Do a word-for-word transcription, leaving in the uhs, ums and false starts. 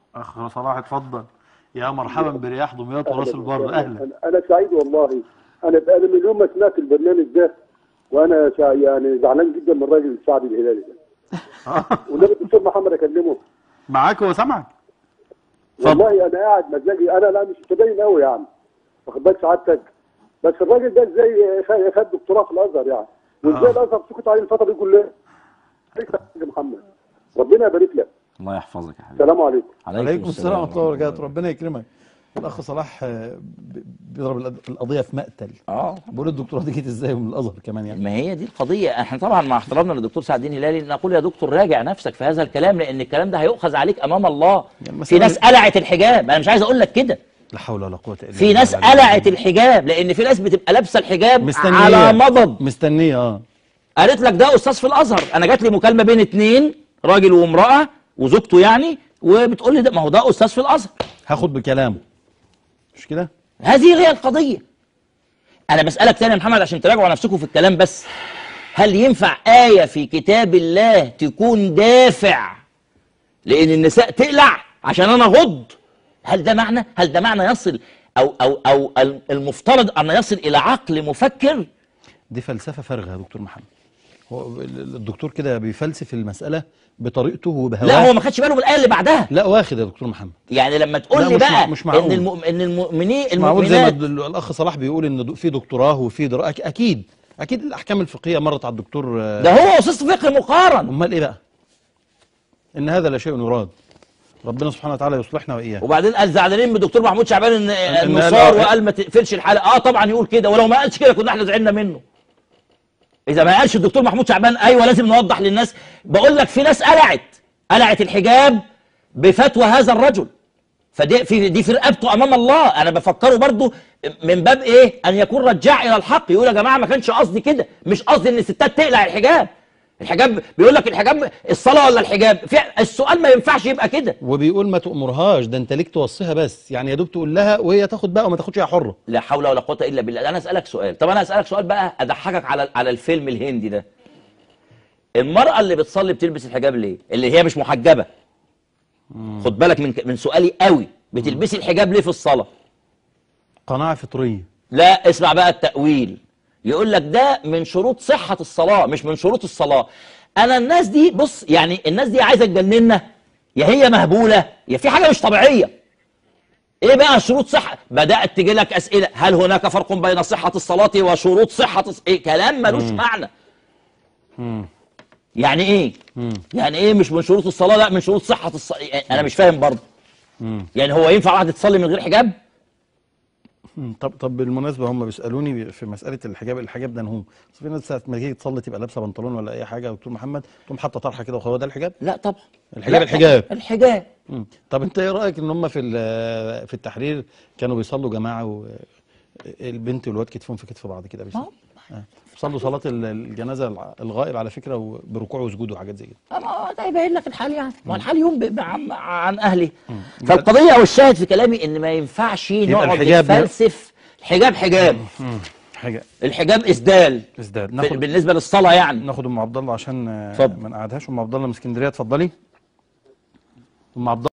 اخ صلاح اتفضل. يا مرحبا برياح دمياط وراس البر، اهلا. انا أنا سعيد والله. انا انا من يوم ما سمعت البرنامج ده وانا شا يعني زعلان جدا من الراجل الشعبي الهلالي ده. والنبي الدكتور محمد اكلمه. معاك هو سامعك. والله انا قاعد مزاجي، انا لا مش متدين قوي يعني، واخد بالك سعادتك، بس الراجل ده ازاي خد دكتوراه في الازهر يعني، وازاي الازهر سكت عليه الفتره دي كلها. يا محمد ربنا يبارك لك. الله يحفظك يا حبيبي. السلام عليكم. عليكم السلام ورحمه الله وبركاته. ربنا يكرمك. الاخ صلاح بيضرب القضيه في مقتل. اه بيقول الدكتوراه دي جت ازاي من الازهر كمان يعني. ما هي دي القضيه. احنا طبعا مع احترامنا للدكتور سعد الدين هلالي نقول يا دكتور راجع نفسك في هذا الكلام، لان الكلام ده هيؤخذ عليك امام الله. يعني في ناس قلعت الحجاب، انا مش عايز اقول لك كده. لا حول ولا قوه الا بالله. في ناس قلعت الحجاب، لان في ناس بتبقى لابسه الحجاب مستنية. على مضض مستنيه. اه قالت لك ده استاذ في الازهر. انا جات لي مكالمه بين اتنين، راجل وامراه وزوجته يعني، وبتقول لي ده ما هو ده استاذ في الازهر. هاخد بكلامه مش كده؟ هذه هي القضيه. انا بسالك تاني يا محمد عشان تراجعوا نفسكم في الكلام بس، هل ينفع ايه في كتاب الله تكون دافع لان النساء تقلع عشان انا غض؟ هل ده معنى؟ هل ده معنى يصل او او او المفترض ان يصل الى عقل مفكر؟ دي فلسفه فارغه يا دكتور محمد. هو الدكتور كده بيفلسف المساله بطريقته وبهواه. لا هو ما خدش باله من الايه اللي بعدها. لا واخد يا دكتور محمد. يعني لما تقول لي مش بقى مش معقول. ان الم... ان المؤمنين مش معقول زي ما المؤمنات الاخ صلاح بيقول ان في دكتوراه وفي درا... اكيد اكيد الاحكام الفقهيه مرت على الدكتور. ده هو استاذ فقه مقارن. امال ايه بقى؟ ان هذا لا شيء يراد. ربنا سبحانه وتعالى يصلحنا واياه. وبعدين قال زعلانين من الدكتور محمود شعبان ان انه صار وقال ما تقفلش الحلقه. اه طبعا يقول كده، ولو ما قالش كده كنا احنا زعلنا منه. اذا ما قالش الدكتور محمود شعبان ايوه لازم نوضح للناس. بقول لك في ناس قلعت قلعت الحجاب بفتوى هذا الرجل، فدي في دي في رقبته امام الله. انا بفكره برضو من باب ايه؟ ان يكون رجاع الى الحق، يقول يا جماعه ما كانش قصدي كده، مش قصدي ان الستات تقلع الحجاب. الحجاب بيقول لك الحجاب الصلاه ولا الحجاب؟ في السؤال ما ينفعش يبقى كده. وبيقول ما تأمرهاش، ده انت ليك توصيها بس، يعني يا دوب تقول لها وهي تاخد بقى وما تاخدش، هي حره. لا حول ولا قوه الا بالله. انا اسالك سؤال، طب انا اسالك سؤال بقى اضحكك على على الفيلم الهندي ده. المراه اللي بتصلي بتلبس الحجاب ليه؟ اللي هي مش محجبه. مم. خد بالك من من سؤالي قوي، بتلبسي الحجاب ليه في الصلاه؟ قناعه فطريه. لا اسمع بقى التأويل، يقول لك ده من شروط صحة الصلاة مش من شروط الصلاة. أنا الناس دي بص، يعني الناس دي عايزة تجننا، يا هي مهبولة يا في حاجة مش طبيعية. إيه بقى شروط صحة؟ بدأت تجي لك أسئلة، هل هناك فرق بين صحة الصلاة وشروط صحة الصلاة؟ إيه كلام ملوش معنى. مم. يعني إيه؟ مم. يعني إيه مش من شروط الصلاة؟ لا من شروط صحة الصلاة. أنا مش فاهم برضه. يعني هو ينفع واحدة تصلي من غير حجاب؟ طب طب بالمناسبه هم بيسالوني في مساله الحجاب، الحجاب ده نهو بس في ناس ساعه ما تيجي تصلي تبقى لابسه بنطلون ولا اي حاجه يا دكتور محمد تقوم حاطه طرحه كده وهو ده الحجاب؟ لا طبعا الحجاب لا الحجاب طبعًا. الحجاب. مم. طب انت ايه رايك ان هم في في التحرير كانوا بيصلوا جماعه والبنت والواد كتفهم في كتف بعض كده بيصلوا؟ آه. صلوا صلاه الجنازه الغائب على فكره بركوع وسجود وحاجات زي كده. ما ده يبين لك الحال يعني، ما الحال يوم عن, عن اهلي. مم. فالقضيه والشاهد في كلامي ان ما ينفعش نقعد نفلسف. الحجاب حجاب. مم. حجاب. الحجاب اسدال. اسدال. ناخد بالنسبه للصلاه يعني. ناخد ام عبد الله عشان ما نقعدهاش. ام عبد الله من اسكندريه، اتفضلي. ام عبد الله.